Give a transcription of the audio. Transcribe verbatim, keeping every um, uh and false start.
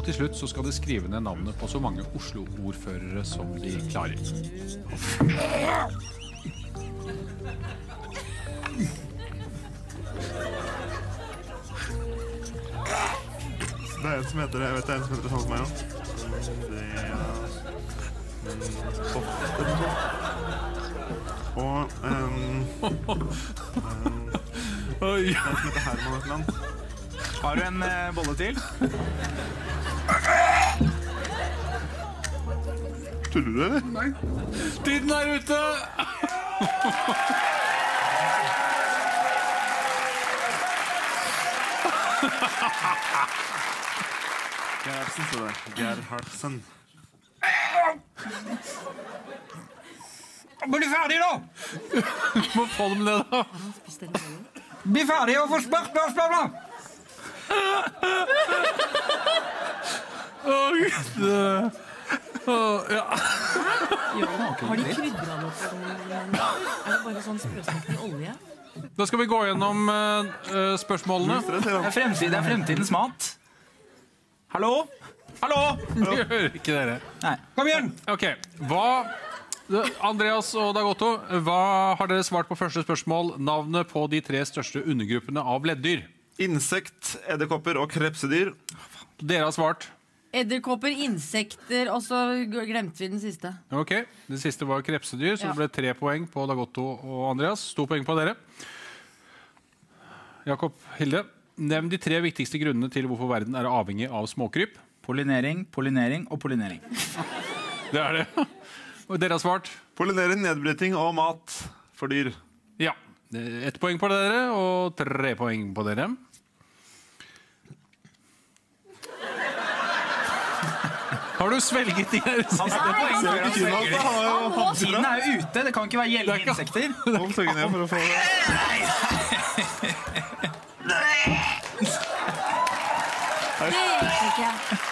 Og til slutt så skal de skrive ned navnet på så mange Oslo-ordførere som de klarer. Det er en som heter det, jeg vet det er en som heter det samme som meg også. Det er... Og... Um, um, Oi. Det er en som heter Herman et eller annet. Har du en uh, bolle til? Tuller du, eller? Nei. Tiden er ute! Gerhardsen, så det. Gerhardsen. Bli ferdig da! Må få dem ned da. Bli ferdig og få spørsmål da! Åh, Gud. Åh, ja. Har de krydret noe? Er det bare sånn sprøsmakende olje? Da skal vi gå gjennom uh, spørsmålene. Det er, fremtid, det er fremtidens mat. Hallo? Hallo? Vi hører ikke dere. Nei. Kom igjen! Ok, hva... Andreas og Dag Otto, hva har dere svart på første spørsmål? Navnet på de tre største undergruppene av leddyr. Insekt, edderkopper og krepsedyr. Dere har svart. Edderkopper, insekter, og så glemte vi den siste. Ok, det siste var krepsedyr, så Ja. det ble tre poeng på Dag Otto og Andreas. To poeng på dere. Jakob, Hilde, nevn de tre viktigste grunnene til hvorfor verden er avhengig av småkryp. Pollinering, pollinering og pollinering. Det er det. Og dere har svart? Pollinering, nedbryting og mat for dyr. Ja. Ett poeng på dere, og tre poeng på dere. Har du svelget de her? Han setter poeng før han svelger det. Tiden er jo ute, det kan ikke være gjeldende insekter. Hold tøggen ned for å få det. Det gikk ikke.